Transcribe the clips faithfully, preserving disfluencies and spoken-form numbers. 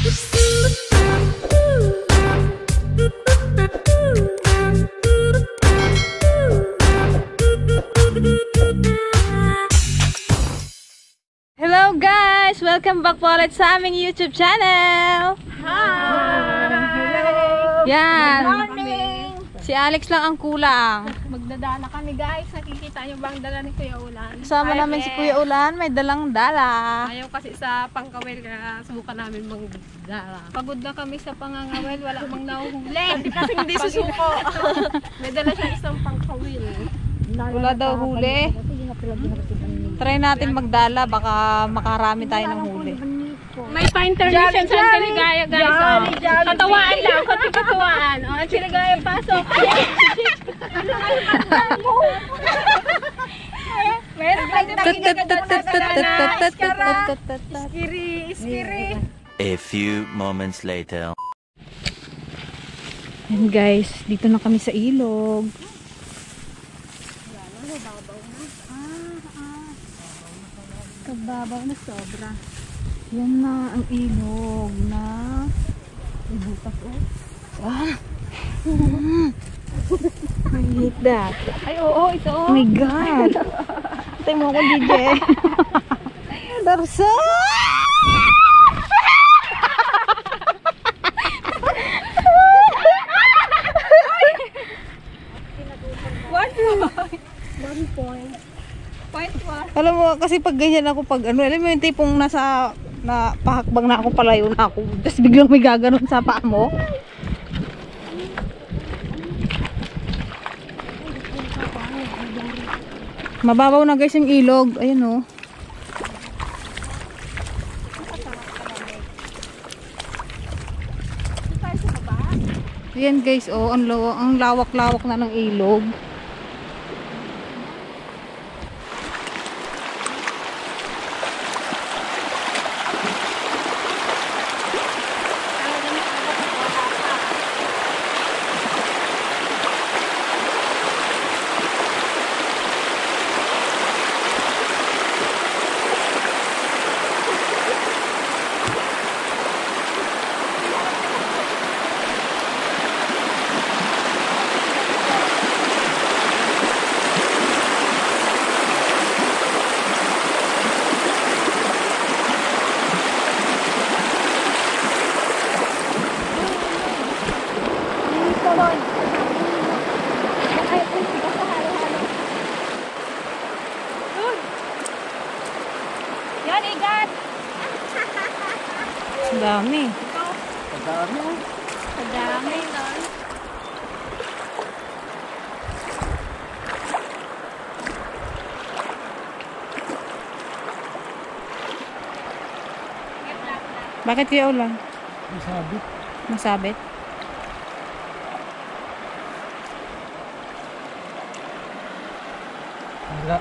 Hello guys! Welcome back po ulit sa aming YouTube channel! Hi! Yan! Good morning! Si Alex lang ang kulang. Magdadala kami guys. Nakikita nyo ba ang dala ni Kuya Ulan? Kasama namin si Kuya Ulan, may dalang dala. Ayaw kasi sa pangkawil kaya subukan namin magdala. Pagod na kami sa pangangawil, wala mang nahuhuli. Kasi hindi susuko. May dala siya isang pangkawil. Wala daw huli. Try natin magdala, baka makarami tayo ng huli. May pa-intermission sa Antiligaya guys. Oh. Katawaan lang, konti katawaan. O, oh, Antiligaya pasok. Meron Iskiri, iskiri. A few moments later. Yan guys, dito na kami sa ilog. Kababaw na sobra. Yan na ang ilog na ibutas oh. Ah. I hate that. Ay, oo, ito. Oh my God. Patay mo ako, D J. Darsa! One point. One point. Point one. Alam mo, kasi pag ganyan ako, pag ano, alam mo yung tipong nasa, na pahakbang na ako, palayo na ako, tapos biglang may gaganon sa paa mo. Mababaw na guys yung ilog. Ayun oh. Ayan guys oh, ang lawak, ang lawak-lawak na ng ilog. Yan, igat! Ang dami. Ang dami. Ang dami. Bakit Kuya Ulan? Masabit. Masabit? Wala.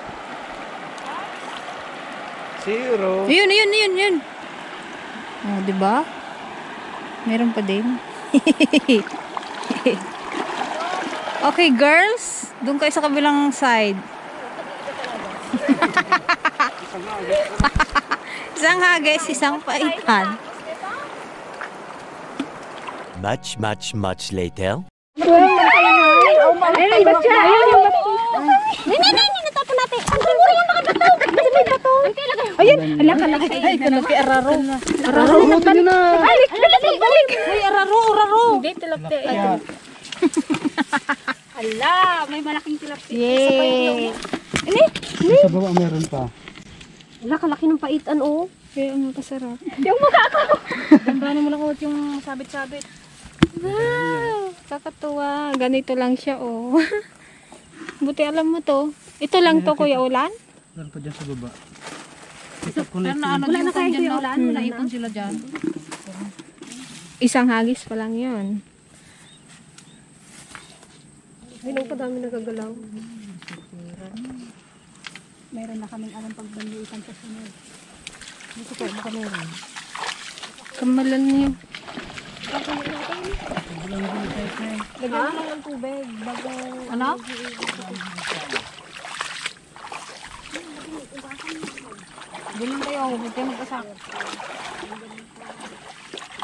Zero. Ayun, ayun, ayun, ayun. Oh, di ba? Meron pa din. Okay, girls. Doon kayo sa kabilang side. Isang hagis, isang paitan. Much, much, much later. Ayun, ba't siya? Ayun, yung bato. Hindi, hindi, hindi. Natapon natin. Ang siguro yung nakabato. Kasi may bato. Ayun, alak, alak. Ay, kanang kay Araro. Araro, Ito nyo na. Balik, balik, balik. Ay, Araro, Araro. Hindi, tilapte. Ala, may malaking tilapte. Yay. Sa baba meron pa. Ala, kalaki ng paitan, oh. Kaya ang kasarap. Yung mukha ko. Ganda mo lang yung sabit-sabit. Wow, kakatuwa. Ganito lang siya, oh. Buti alam mo to. Ito lang to, Kuya Ulan? Meron pa dyan sa baba. Pero na ano, Wala na kayo Kuya Ulan. Wala ipon sila dyan. Isang hagis pa lang yun. Binong pa dami nagagalaw. Meron na kaming alam pagbandiitan sa sunod. Dito po, baka meron. Kamalan niyo. Lagyan mo lang ng tubig. Bago... Ano? Bilang kayo, huwag kayo mag-asak.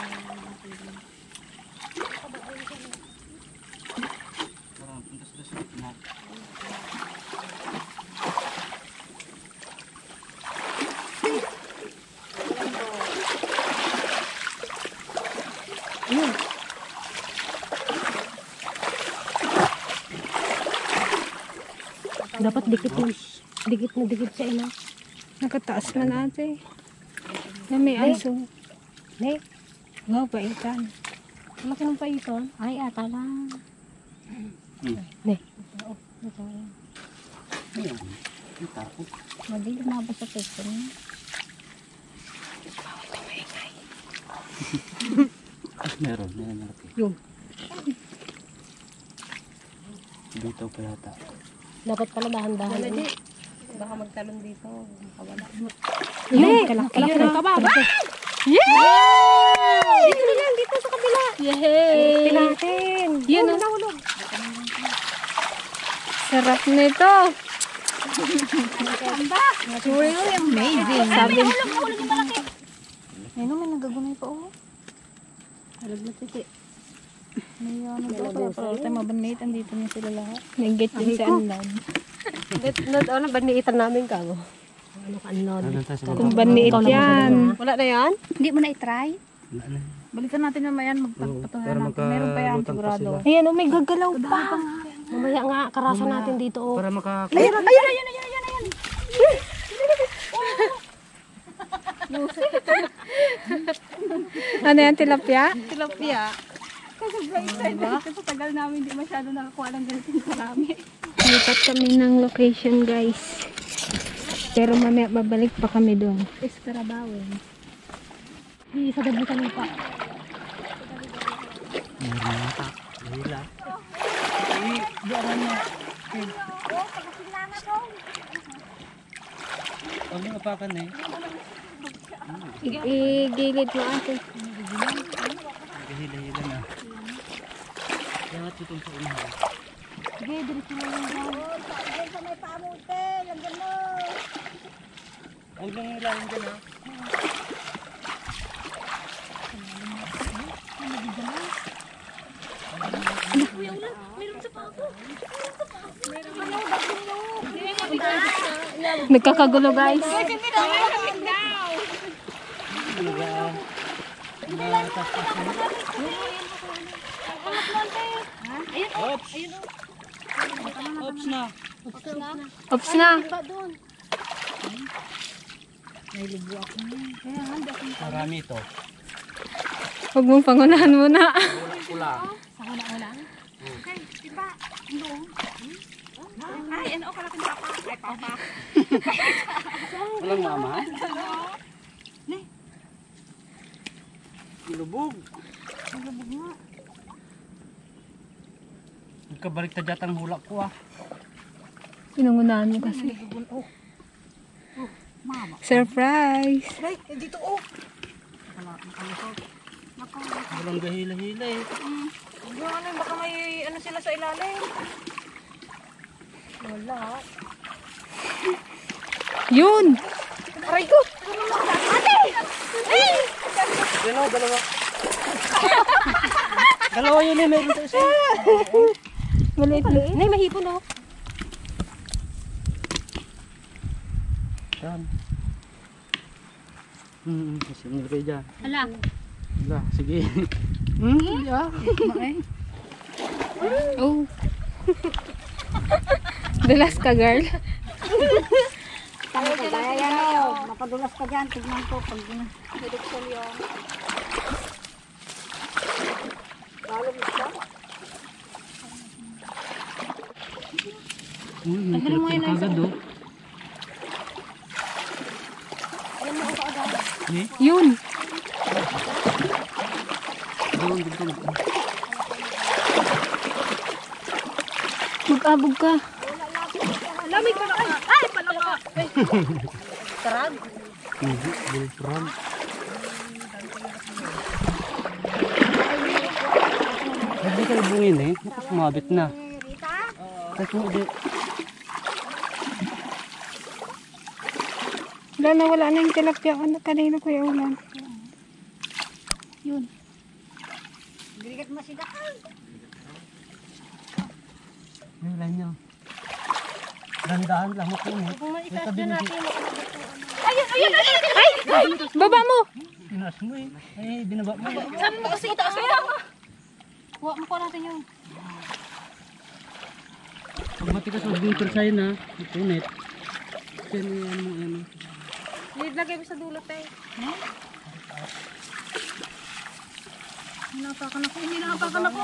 Dapat dikit yung, dikit na dikit siya ina. Nakataas man ate. Na may aso. Ne, Wow, paitan. laki ng paiton. Ay, ata lang. Ne, Ayun. Ang tapo. Mali, lumabas sa testo niya. Ah, meron. Meron na laki. Yung. Dito pa yata. dapat pala dahan-dahan. Ina. Baka magtalon dito. Makawala. Yun, kalaki Kalaki yun. ng kababa. Yay! Dito na yan, dito sa kabila. Yay! Tinatin. Yun, Yun, oh. nahulog. Sarap nito. Really amazing. Sabi. Ayun, may nagagunay pa oh. Halag na titi. May ano daw kaya para tayo mabanit. Andito na sila lahat. Nag-get din si Anlad. Ano, baniitan namin ka mo. Ano ka, anon. Ano tayo sa baba? Kung baniit yan. Wala na yan? Hindi mo na i-try? Wala na. Balikan natin naman yan. Oo, Magpatuhan pero natin. Meron pa yan magkalutang pa sigurado. sila. Ayan, oh, may gagalaw pa. Mamaya nga, karasan natin dito. Oh. Para maka... Ayan, ayan, ayan, ayan, ayan, ayan. Ano yan, tilapia? Tilapia. Kasi tagal namin hindi masyado nakakuha ng ganito marami. Lipat kami ng location guys. Pero mamaya babalik pa kami doon. Escarabawin. Di, sa gabi kami pa. Meron na yata. Hila. Huwag niyo apakan eh. I-gilid mo ate. Hila-hila na. Dapat itong sa unahan. Sige, diretso na lang dyan. Huwag lang ilalim dyan ha. Nagkakagulo guys. Ops! Ops na! Ops na. Marami ito. Huwag mong pangunahan muna. Pula. Walang mama? Lubog. Lubog nga. Nagkabalik ta jatang hula ko ah. Pinangunahan mo kasi. Surprise! Dito, oh. Walang gahila-hila eh. Ano, baka may ano sila sa ilalim. Wala. Yun! Aray ko! Ate! Hey! Dalawa, dalawa. Dalawa yun eh, meron tayo isa. Maliit na. Nay, mahipon oh. Yan. Hmm, kasi nilagay dyan. Hala. Wala, sige. Hmm, yeah. Oh. Dulas ka girl. Kaya yan oh. Mapadulas ka dyan. Tignan ko. Pag niluksan yung... Hmm, ang mo yun agad oh. Eh, Yun. doon, dito. Mag-abog ka. Lamig ko na kayo. Ay, palaka. Karag. Hindi, bullfrog. Hindi ka labungin eh. Naku, sumabit na. Kahit mo, di. Wala na, wala na yung tilapia. Ano kanina kuya ulan? Yun. Birigat mo sila. Yung line nyo. Dandahan lang ako eh. Kung May maitas tabi na mo natin. di. Ayun, ayun, ayun. Ay! Baba mo! Pinas mo eh. Ay, binaba mo. Sabi mo kasi itaas mo. Huwag mo ko natin yun. Pag matigas huwag yung persayin ha. Ipunit. Kasi ano yan mo ano. Lagay mo sa dulot eh. Hinapakan ako, hinapakan ako.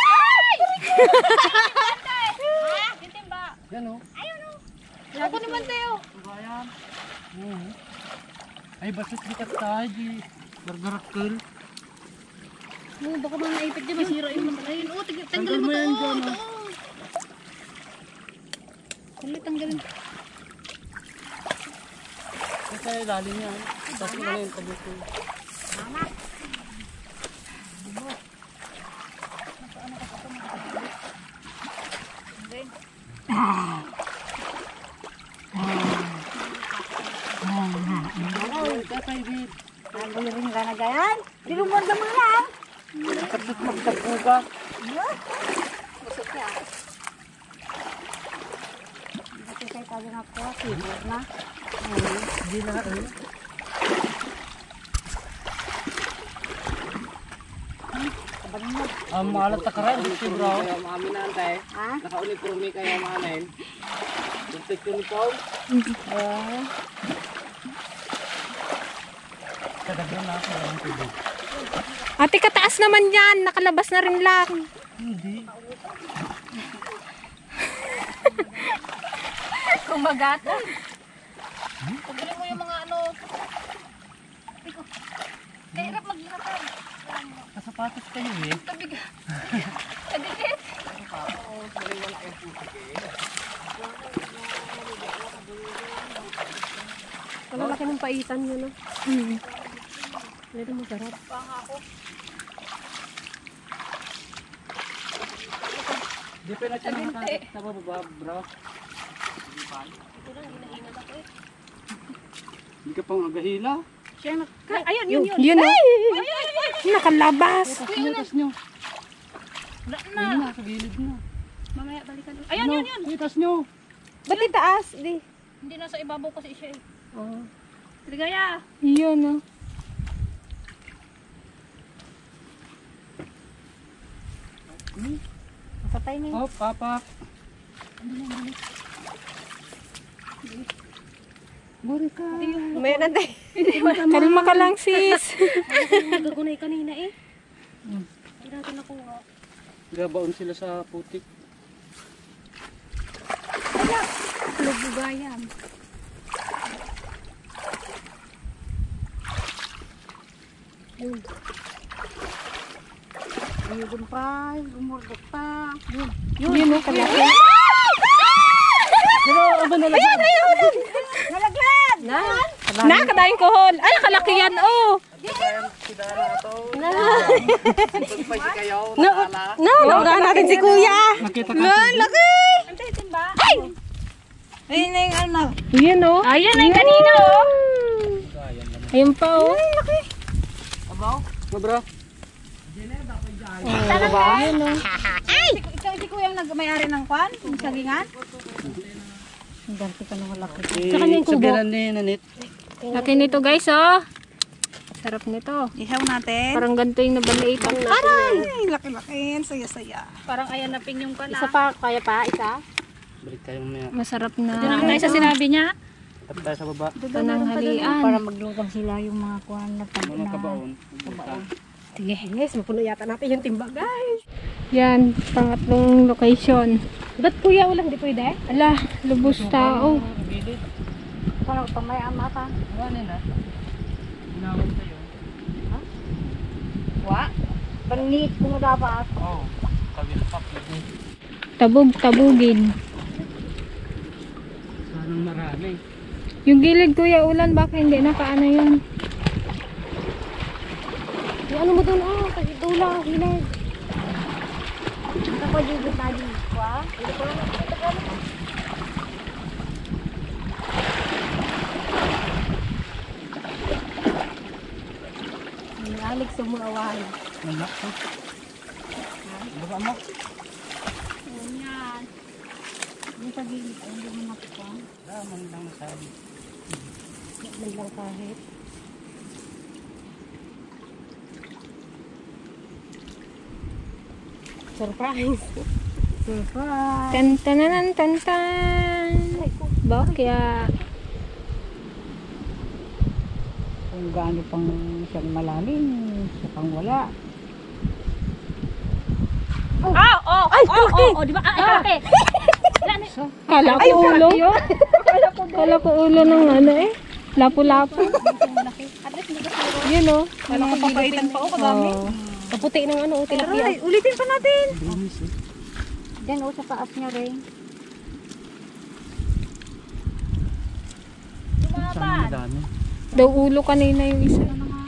Yan o. Ako naman tayo. Bayan. Oo. Ay basit di tayo di. Gargarakkel. Oo, baka mga naipit dyan, masira yung mga ayun. Oo, tig- tanggalin Tanggal mo mo to. yan Oo, dyan, ito. oh. Tanggalin, tanggalin. Kasi lalim yan. Tapos mo na yung tabi ko. Ang rin ka na ganyan. Dilumod na mga lang. Tapos magtagpo ka. Ito kayo tayo na po. Sibot na. Hindi na eh. Ang maalat na karan. Si bro. Amin na antay. Ha? Naka-uniforme kayo manin. Tuntik uniform. Kadagyan na ako ng tubig. Ate, kataas naman yan. Nakalabas na rin lang. Hindi. Kumagat. Pagbilin mo yung mga ano. Eh, hirap maglakad. Kasapatos kayo eh. Tabig. Kadikit. Wala laki ng paitan yun, no? Hmm. Pero masarap. Di pa na siya nakakakit sa baba, bro. Hindi ka pang agahila. Ayun, yun, yun. Yun, no? Nakalabas. Tas nyo, tas nyo. Wala na. Ayun na, sa gilid na. Mamaya balikan. Ayun, yun, yun. Ay, tas nyo. Ba't itaas? Di. Hindi na sa ibabaw kasi siya eh. Oo. Ligaya. Yun, no? Masapay na yun. Oh, papak. Buri ka. May na tayo. Kalma ka lang, sis. Nagagunay kanina eh. Hindi natin nakuha. Gabaon sila sa putik. Lubugayan. Ayun pa. Gumurdok pa. Yun. Yun, no? Kalaki. Pero, aba nalagyan. Nalaglag! Na? Na, kadayang kohol. Ay, kalaki yan, oh. Pa si kayo. No, no, naunahan natin si kuya. Nakita ka. Ay, laki. Ay! Ayun na yung ano. Yan, oh. Ayan na yung kanina, oh. Ayun pa, oh. No, bro. Ayun, oh. Ikaw, si kuya yung nag-mayari ng kwan? Yung sagingan? Ang ganti ka ng laki. Eh, Sa kanyang kubo. sabihan ni Nanit. Laki nito, guys, oh. Sarap nito. Ihaw natin. Parang ganito yung nabanaitan natin. Ay, laki-laki. Saya-saya. Parang ayan na pinyong ka na. Isa pa, kaya pa, isa. Balik tayo mamaya. Masarap na. Tayo sa sinabi niya. Tapos tayo sa baba. Pananghalian. Para maglutang sila yung mga kwan na pag Mga kabaon. Sige. Yes, mapuno yata natin yung timba, guys. Yan, pangatlong location. Ba't kuya ulang di pwede? Ala, lubos tao. Gilid. Parang pamay ama ka. Ano na? Inawag tayo. Wa? Panliit ko mo dapat. Oo. Kawil pap. Tabog, tabugin. Sanang marami. Yung gilid kuya ulan, baka hindi nakaano yun. Yung ano mo doon, oh, kasi dula, gilid. Ako dito tadi. Wa? Nalig sa mga away. Wala ko. Baba mo. Yan. Yung pagiging ay hindi mo nakuha. Raman lang masabi. Hindi lang kahit. Surprise. Tan tananan tan tan. Bakya. Kung gaano pang siyang malalim, siya pang wala. Ah! Oh! Ay! Oh! Oh! Oh! Di ba? Ay! Kalaki! Kala ko ulo. Kala ko ulo ng ano eh. Lapu-lapu. Yun o. Wala ko papaitan pa ako kadami. Kaputi ng ano, tilapia. Ulitin pa natin. Diyan o sa taas niya rin. Sana madami. Daw ulo kanina yung isa.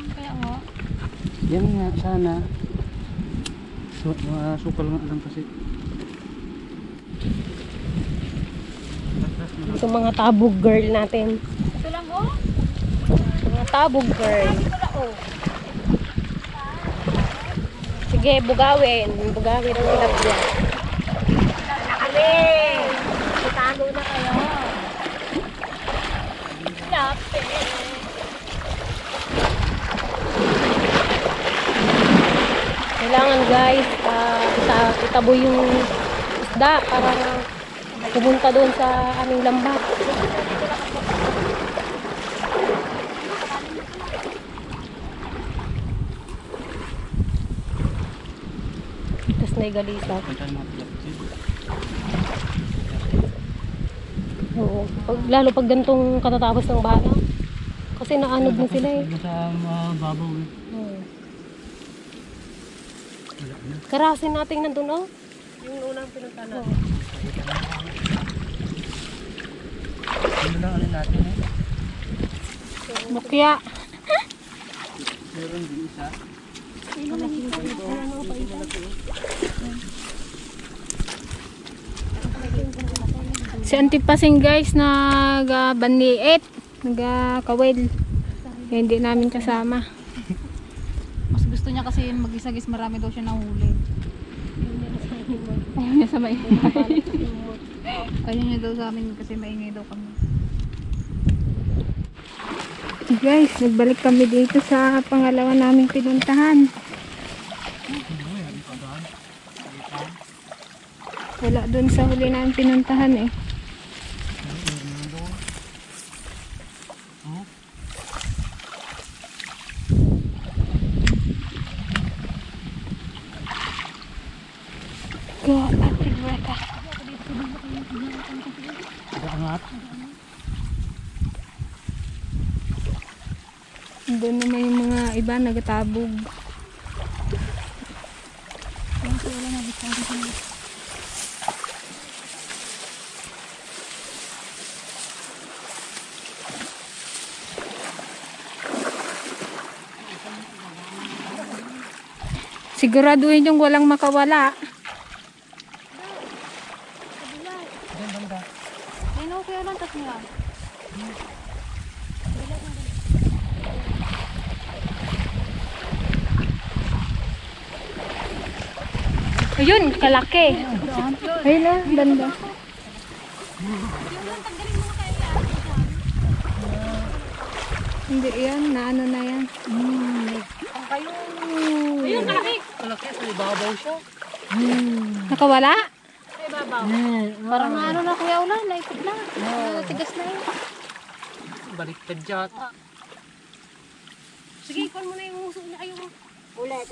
Yan nga, sana. So, mga sukal nga lang kasi. Ito mga tabog girl natin. Ito lang o. Mga tabog girl. Sige, bugawin. Bugawin ang tilapia. Kami! Itago na kayo. Lapit. Kailangan guys, uh, ita itaboy yung isda para pumunta doon sa aming lambat. Tapos na igalisa. Punta ng mga tilapia. Oo. Pag, lalo pag gantong katatapos ng bala. Kasi naanog na sila eh. Sa mababaw eh. Oo. Karasin natin nandun oh. Yung unang pinunta natin. Ano lang alin natin eh. Bakya. Meron din isa. Si Auntie Pasing guys nag-banliit. Nag-kawil. Hindi namin kasama. Mas gusto niya kasi mag-isa guys, marami daw siya nahuli. Ayaw niya sa may Ayaw niya daw sa amin kasi maingay daw kami. Guys, nagbalik kami dito sa pangalawa naming pinuntahan. Wala dun sa huli namin pinuntahan eh. Go, Ate Greta. Angat. Doon naman yung mga iba nagatabog. Siguraduhin yung walang makawala. Ayun okay lang, tas niya. Ayun, kalaki. Ayun na, banda. Hindi yan, naano na yan. Ayun, kalaki! Malaki sa ibabaw siya. Nakawala? Sa ibabaw. Parang ano na kuya ulan, naikot na. Natigas na yun. Baliktad dyan. Sige, ikon mo na yung uso niya. Ayun. Ulit.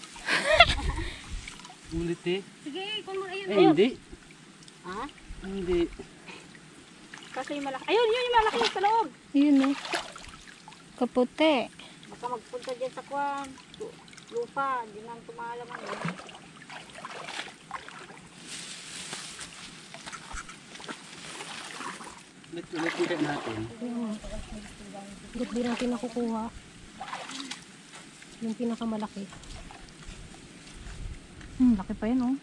Ulit eh. Sige, ikon mo. Ayun. Eh, hindi. Ha? Hindi. Kasi yung malaki. Ayun, yun yung malaki sa loob. Yun o. Kaputi. Baka magpunta dyan sa kwan. Lupa, di nang tumalaman eh. Ulit-ulit ulit natin. Ba't di natin nakukuha? Yung pinakamalaki. Hmm, laki pa yun oh.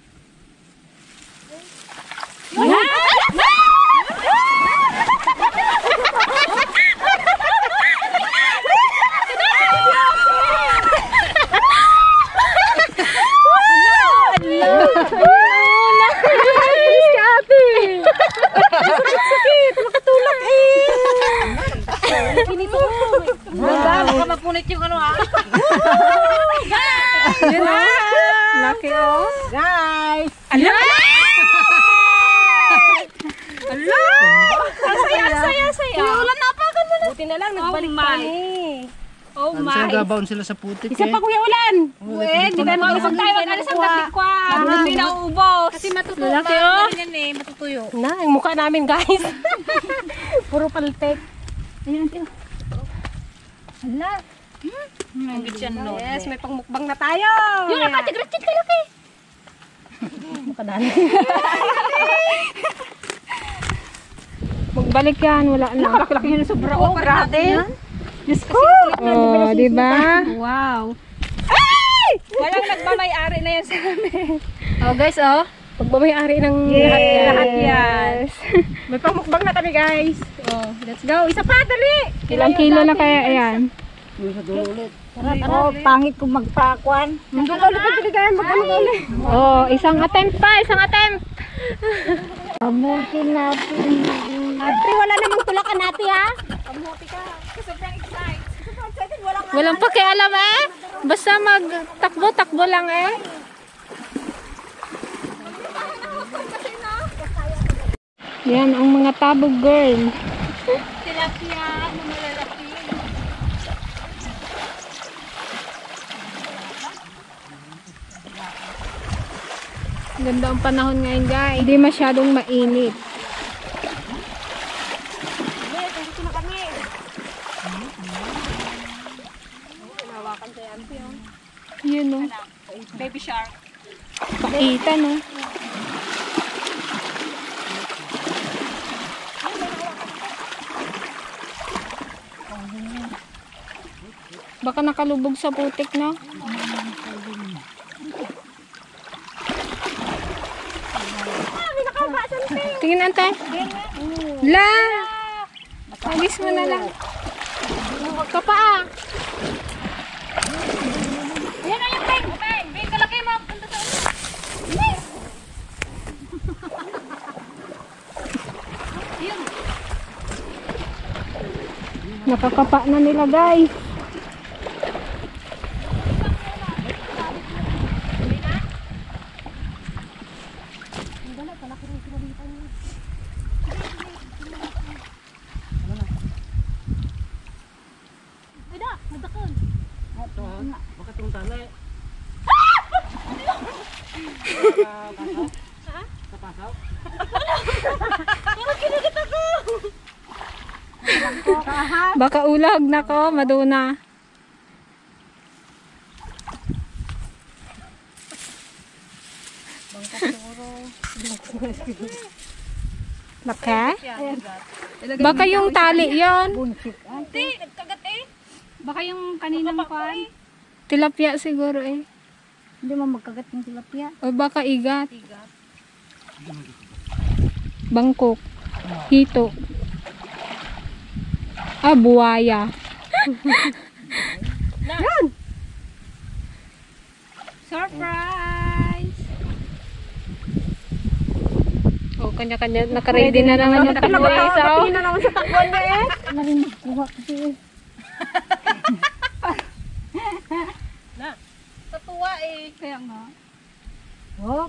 Baka mapunit yung ano ha. Yun o. Laki oh. Guys! Ala! Ala! Ang saya, ang saya, ang saya. Ulan na pa, mo na. Buti na lang, nagbalik pa ni. Oh Ano my. sila gabaon sila sa putik Isa eh. pa Kuya Ulan. Uwe, di ba mag-isang tayo mag-alis ang katikwan. Hindi na ubos. Kasi matutuyo. Lalaki oh. eh, matutuyo. Na, yung mukha namin guys. Puro paltek. Ayan, tiyo. Hala. Ang gityan no. Yes, may pangmukbang na tayo. Yung apati, gratid ka laki. Makadali. Magbalik yan, wala na. Nakalaki-laki yun sobra. Oh, grabe. Diyos ko. Oh, di ba? Wow. Ay! Walang nagmamay-ari na yan sa amin. Oh, guys, oh. Magmamay-ari ng lahat yan. Lahat yan. May pangmukbang na kami guys. Oh, let's go. Isa pa, dali. Ilang kilo na kaya yan? Oh, pangit kung magpakuan. Oh, isang attempt pa, isang attempt. Amutin natin. Ate, wala namang tulakan natin ha. Walang pakialam eh. Basta magtakbo-takbo lang eh. Yan ang mga tabog girl. Tilapia, malalaki. Ganda ang panahon ngayon guys. Hindi masyadong mainit. Yun o. Baby shark. Pakita no. Baka nakalubog sa putik na. Tingin ante. La. Alis mo na lang. Kapaa. Yan na yung bang. Bang, bang kalaki mo. Punta sa ulo. Nakakapa na nila guys. Bakit yung tali? Kapasaw? Baka ulag nako, maduna. Laki? Baka yung tali yon. Ate, nagkagat eh. Baka yung kaninang kwan. Tilapia siguro eh. Hindi mo magkagat ng tilapia. O baka igat. Bangkok. Hito. Ah, buwaya. Surprise! O, kanya-kanya. Nakaready na naman yung takbo isa. Patingin na naman sa takbuan niya eh. Marinig kuha kasi. Na, tatuwa eh. Kaya nga. Oh,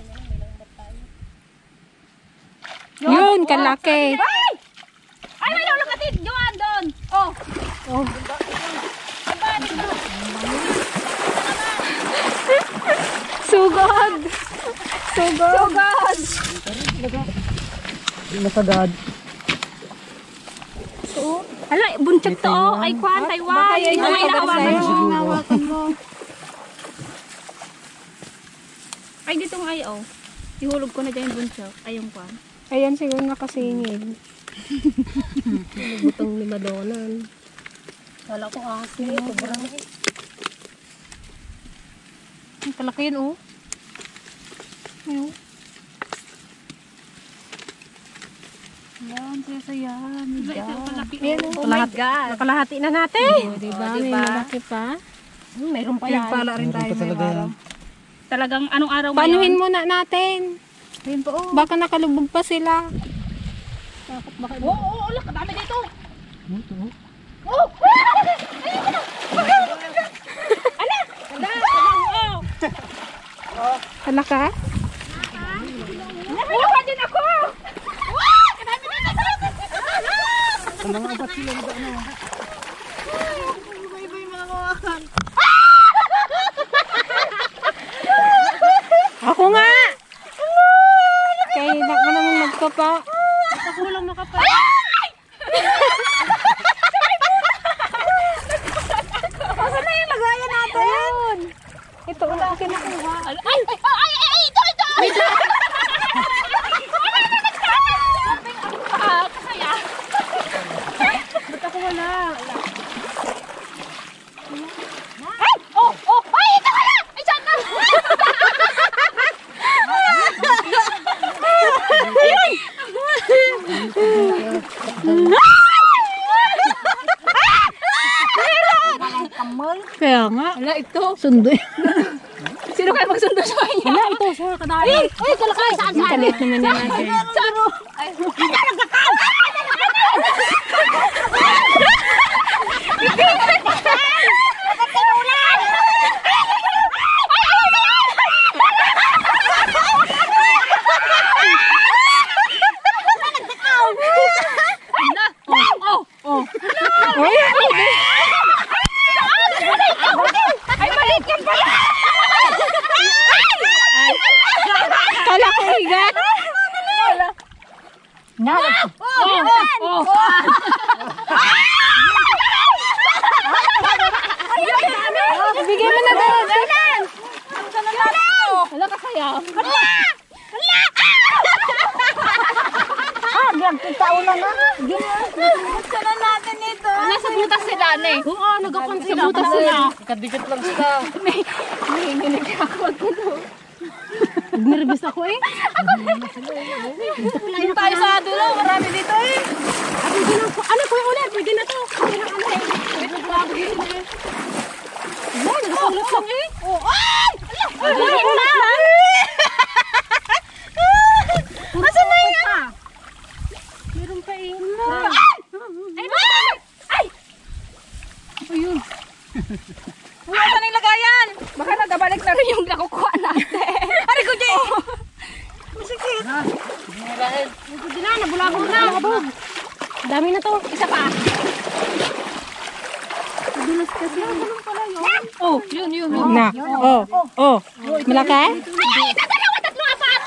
Yun, kalaki. Ay, may lulong natin! Joan, doon! Oh! oh. Sugod. Sugod. Sugod! Masagad. Hala, bunchag to oh. Ay, kwan, Taiwan. Ay, ay, nakawakan mo. Nawakan mo. Ay, dito nga ay, oh. Ihulog ko na dyan yung bunchag. Ay, yung kwan. Ayan, siguro nakasingid. Butong ni Madonan. Wala ko kasi. Sobrang. Ang kalaki yun, oh. Ayun. Yan, saya-saya. Ayan, oh my God. Nakalahati na natin. O, diba? May malaki pa. Hmm, mayroon pa yan. Pala rin tayo may araw. Talagang anong araw Panuhin muna natin. Ayun po, oh. Baka nakalubog pa sila. Oo, oo, oo. Lak, dami dito. Ala ka? Nakuha din ako! Sa mga apat sila na ano. Ako nga! Kaya baka naman magkapa. Ako lang makapa. Asan na yung lagayan natin? Ito, wala ang kinakuha. Ay! Ay! Ay! Ay! Ito! Ito! Wait lang! Ba't ako wala? Ay! Oh! Oh! Ay! Ito wala! Ay! Saan na? Kaya nga. Wala, ito. Sundo. Sino kayo magsundo sa kanya? Wala, ito. Sa kadari. Ay! Ay! Kalakay! Saan? Saan? Kalit naman yan natin. Saan? Ay, Kala ko higa. oh, oh. Bigyan mo na doon. Wala ka sayaw. Ah, diyan kita ulan na. Saan natin ito? Nasa butas sila, ne. Oo, nagkakonti sa butas sila. Kadikit lang sila. Nervous ako eh. Dito tayo sa dulo, marami dito eh. At pwede na, ano ko ulit, pwede na to. Pwede na ano eh. Pwede na bago dito eh. Wala, nagkakulot lang eh. Oh, ay! Ay! Asan na yan? Meron pa eh. Ay! Ay! Ayun. Wala sa nang lagayan. Baka nagabalik na rin yung nakukuha natin. Ari ko, Jay! Masikit. Hindi na, nabulabog na. Dami na to. Isa pa. Madulas kasi. Madulas pala yun. Oh, yun, yun. yun. Na. Oh. Oh. Malaki? Ay, tatalawa, tatlo, apat.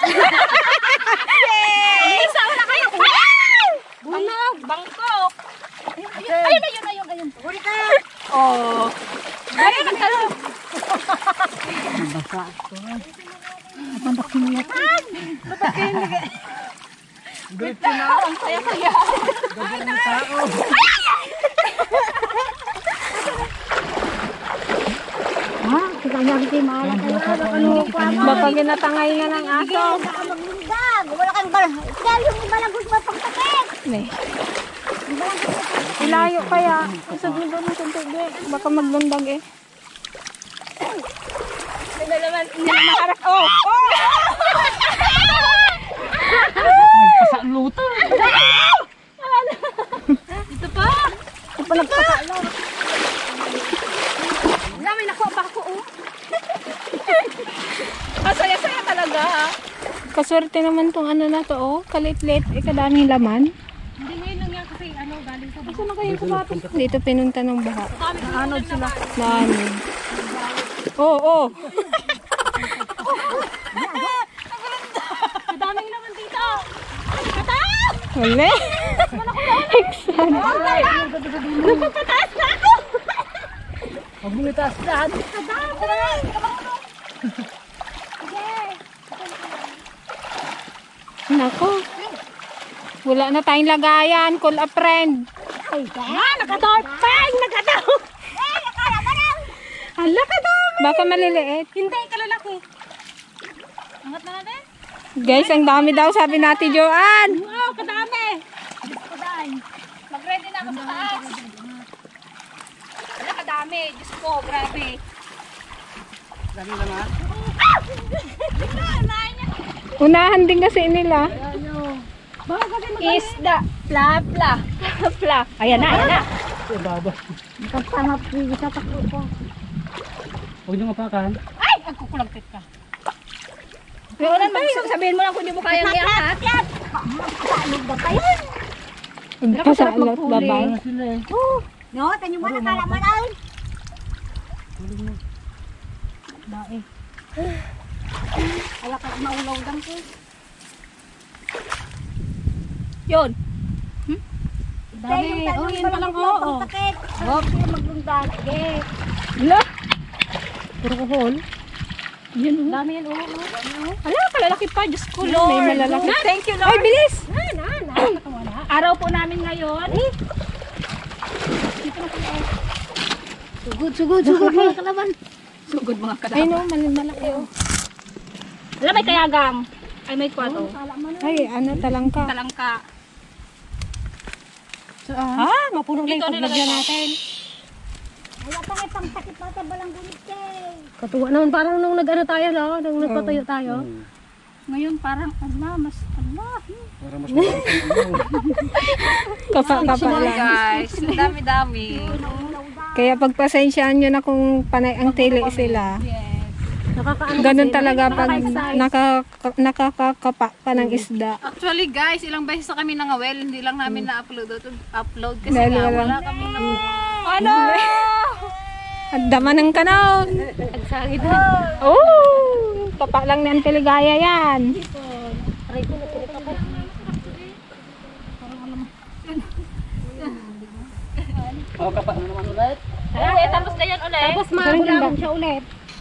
Isa, wala kayo. Bunog, bangkok. Ayun, ayun, ayun, ayun. Huli ka. Oh. Ayun, nagtalo. Basa ko. Wait na, ang saya-saya. Gabang tao. Ha? Kita niya kita mahala kayo. Baka ginatangay na ng aso. Maglindag. Wala kang bal. Kaya yung ibalagot mo pagtakit. Ne. Ilayo kaya. Sa dulo ng tubig. Baka maglundag eh. Hindi naman, hindi naman makarak. Oh! Nagpasalutan. Ito pa! Ito pa nagpakalo. Wala, may nakuha pa ako, oh. Masaya-saya talaga, ha? Kaswerte naman tong ano na to oh. Kalit-lit. Eh kadaming laman. Hindi ngayon lang yan kasi, ano, galing sa Saan na kayo kumatos? Dito pinunta ng baha. Anod sila. Naanod. Oo, oh, oh. Daming naman dito. Wala. Hiksan. Napapataas na ako. Huwag mo itaas lahat. Nako. Wala na tayong lagayan. Call a friend. Ay, kaya nakatopeng. Nakatopeng. Hala ka dami. Baka maliliit. Hindi, kalalaki. Angat na natin. Guys, ang dami daw sabi natin Joanne. Wow, kadami. Mag-ready na ako sa taas. Wala kadami. Diyos ko, grabe. Dami naman. Unahan din kasi nila. Isda. Pla, pla. Pla. Ayan na, ayan na. Sa baba. Kasama pili sa takbo ko. Huwag niyong apakan. Ay, ang kukulagtit ka. Kuya Ulan, mag- sabihin mo lang kung hindi mo kayang iangat. Pasalot babay. No, tanyo mo na kala mo na. Bae. Ala ka maulaw dang ko. Yun. Dami, oh, yan pa lang oo. Huwag siya maglundag. Okay. Wala. Puro kuhol. Yan o. Dami yan, oo. Wala, kalalaki pa. Diyos ko, Lord. May malalaki. Thank you, Lord. Ay, bilis. Na, na, na. Araw po namin ngayon. Sugod, sugod, sugod mga kalaban. Sugod mga kalaban. Ay no, mal- malaki oh. Wala, may kayagang. Ay, may kwato. Ay, ano, talangka. Talangka. Ah, mapuno na yung Ito, paglagyan nilagay. natin. Wala pa nga pang sakit pa sa balang gunit eh. Katuwa naman, parang nung nag-ano tayo, no? Nung nagpatuyo tayo. Ngayon, parang, ala, mas, ala. Para mas malakas yung ano. Kapa-kapa lang. Guys, ang dami-dami. Kaya pagpasensyaan nyo na kung panay ang tili sila. Nakakaano Ganun talaga pag nakaka- nakakakapa ka ng isda. Actually guys, ilang beses na kami nangawel, hindi lang namin na-upload upload kasi Dahil nga, wala. wala kami na Ano? Ang dama ng kanaw. Oh! Papa lang ni Auntie Ligaya yan. Oh, kapa na naman ulit. Ay, tapos na yan ulit. Tapos mabulamon siya ulit.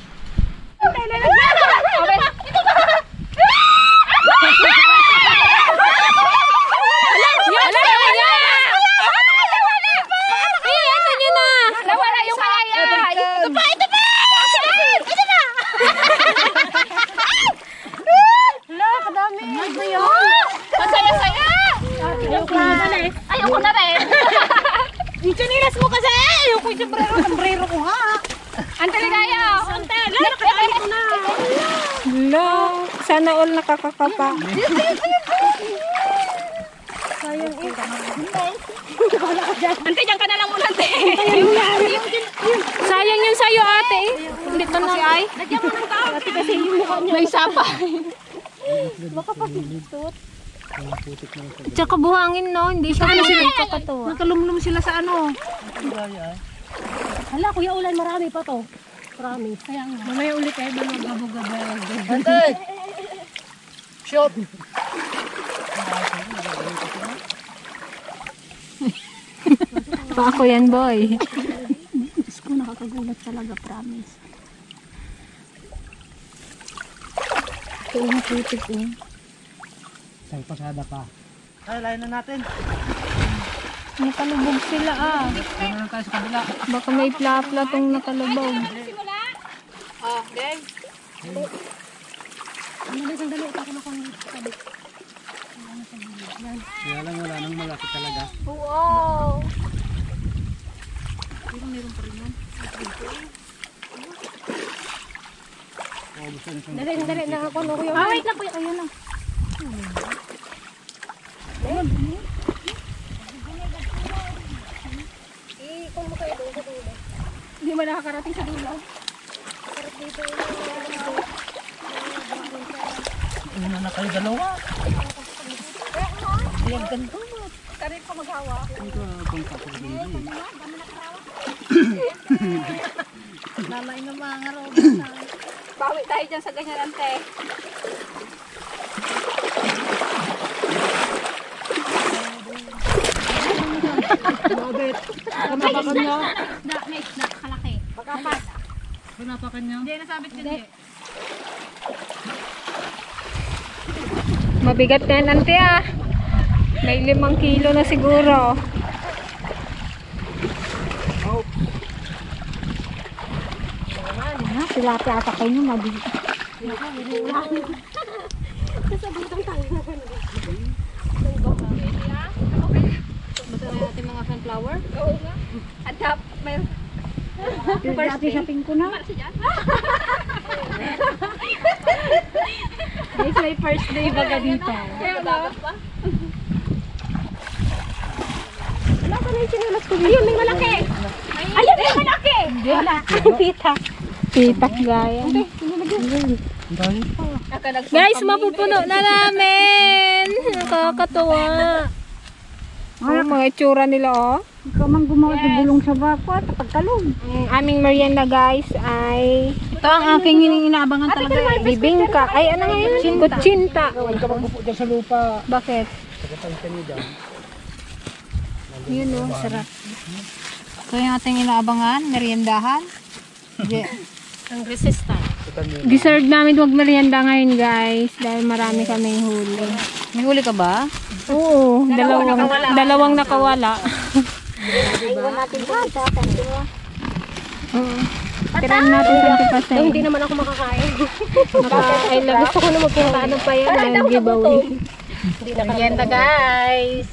Nawala yung kaya. Ito pa, ito pa! Ito pa! Hala, kadami. Masaya-saya! Ayoko na rin. Yung chinilas mo kasi. Ayoko yung sombrero. Sombrero ko ha. Ante Ligaya! Ante! Nakakali ko na. Lo, sana all nakakakapa. Ante, dyan ka na lang muna, Ante. Sayang yun sa'yo, ate. Hindi pa na. Ay, Lagyan mo ng tao. Kasi yung mukha niya. may sapa. Tsaka buhangin, no? Hindi siya ano sila kakatuwa. Nakalumlum sila sa ano. Hala, Kuya Ulan, marami pa to. Marami. Kaya nga. Mamaya ulit tayo ba gabo-gabo. Ante! Shoot! Pa ako yan, boy. Diyos ko, nakakagulat talaga, promise. Ito yung putik eh. Isang pasada pa. Ay, layan na natin. Nakalubog sila, ah. Ano na tayo sa kabila? Baka may plapla tong nakalubog. Oh, then. Sandali, sandali. Ito ako nakangulit. Kaya lang wala nang malaki talaga. Wow! Oh, gusto nyo siyang Dali, sandali. Nakakulo ko yung... Ah, wait lang, kuya. Ayun lang. Hindi mo nakakarating sa dulo. una na kayo dalawa. Ayan, ganito. Karin pa maghawa. Ito kung kapag-ibig. Lalay na mga araw. Bawi tayo dyan sa ganyan, Ante. Bakit? Kanapakan niya? Na, may isda, kalaki. Bakapat. Kanapakan niya? Hindi, nasabit din eh. Mabigat na yan, ante, ah. May limang kilo na siguro. Sila ata kayo nyo, mabigat. Basta na natin mga sunflower? Oo nga. At tap, may... First day shopping ko na. Guys, may first day baga dito. Kaya dapat pa? Nasa na yung sinilas ko? Ayun, may malaki. Ayun, may malaki! Wala. Pita. Pitak gaya. Ang dami pa. Guys, mapupuno na namin. Nakakatuwa. Oh, mga itsura nila, oh. Ikaw man gumawa ng bulong sa bako at pagkalog. Ang aming merienda, guys, ay Ito ang aking inaabangan talaga. eh. bibingka. Ay, ano nga yun? Kutsinta. Huwag ka magpupo dyan sa lupa. Bakit? Pagkatayin ka niyo dyan. Yun, oh. Sarap. So yung ating inaabangan, meriendahan. Yeah. Ang resistant. Deserve namin wag merienda ngayon, guys. Dahil marami kaming huli. May huli ka ba? Oo, dalawang, dalawang nakawala. Iwan natin po sa atin. Oo. Tirahan natin sa tipasay. Hindi naman ako makakain. Ay, gusto ko na magpunta ano pa yan. Ang giveaway. Hindi na merienda guys.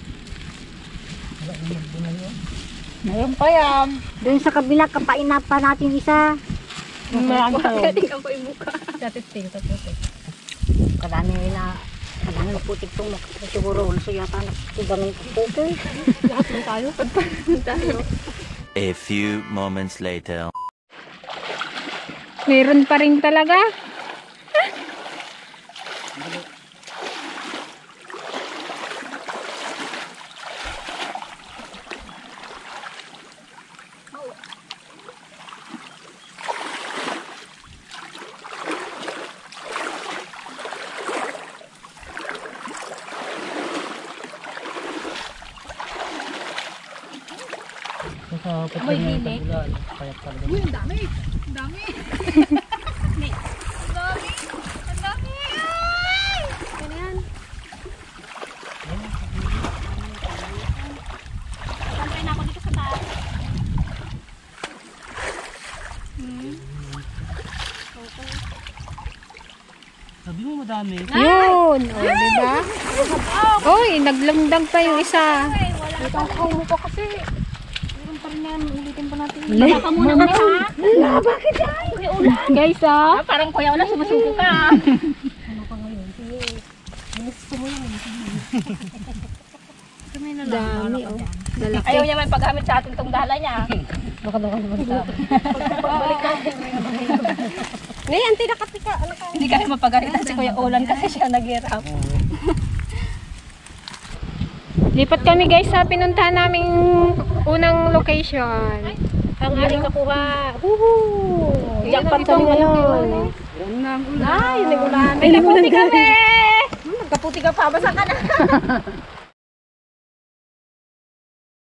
Mayroon pa yan. Doon sa kabila, kapain na pa natin isa. Marami tayo. Tatiting, tatiting. Kadami na, kadami na putik itong siguro. So yata nakikibang yung putik. Lahat mo tayo. tayo. A few moments later. Meron pa rin talaga. Sa patay na yung tabulan. Kaya talaga. Uy, ang dami. Ang dami. Ang dami. Ang dami. Ay! Ano yan? Santay na ako dito sa taas. Sabi mo madami. Yun. O, diba? Uy, naglamdag pa yung isa. Ikaw mo pa kasi. Meron pa rin yan. Ulitin pa natin. Baka Baka muna mo ha. Bakit yan? Guys, ah. Ah, parang kuya wala sumusuko ka. Dami, oh. Lalaki. Ayaw niya may paggamit sa atin itong dala niya. Baka baka naman sa akin. Pagbalik natin. Ngayon, anti nakatika. Hindi kami mapagalitan si Kuya Ulan kasi siya nag-hirap. Lipat kami, guys, sa pinuntahan naming unang location. Ang aling kakuha. Woohoo! Jackpot kami ngayon. Ay, nag-ulan. May kaputi kami! Nagkaputi ka pa. Basa ka na.